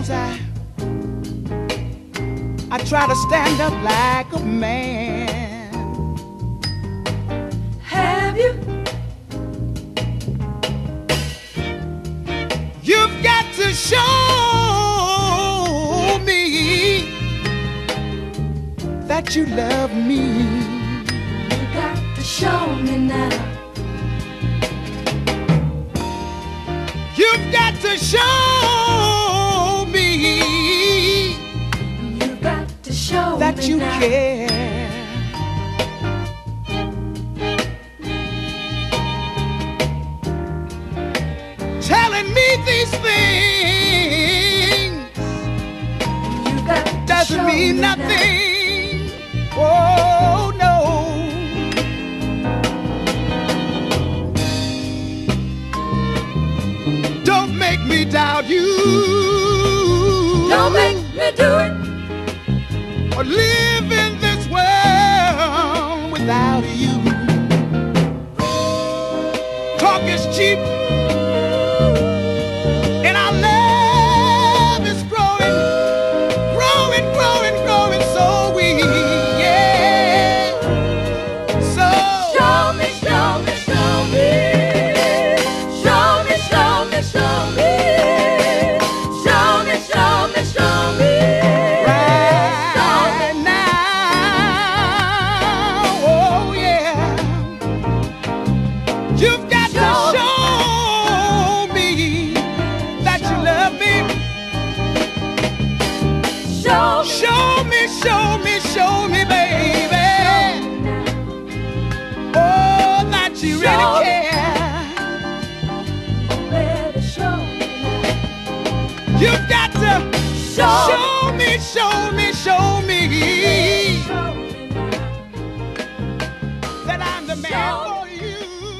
times I try to stand up like a man. Have you? You've got to show me that you love me. You got to show me now. You've got to show me. You got to show that me you now. care. Telling me these things You got to doesn't show mean me nothing. Oh no. Don't make me doubt you. Don't make me do it. Or live in this world without you. Talk is cheap, and our love is growing, growing, growing, growing so weak. Yeah. So Show me, show me, show me. Show me, show me, show me. Show me, show me, show me. right now, oh yeah, you've got to show me that you love me. Show me. Show me, show me, show me, baby. Oh, that you Show really me. care. Better show me now. You've got to Show show me, show me, show me Show me now. that I'm the man Show for you.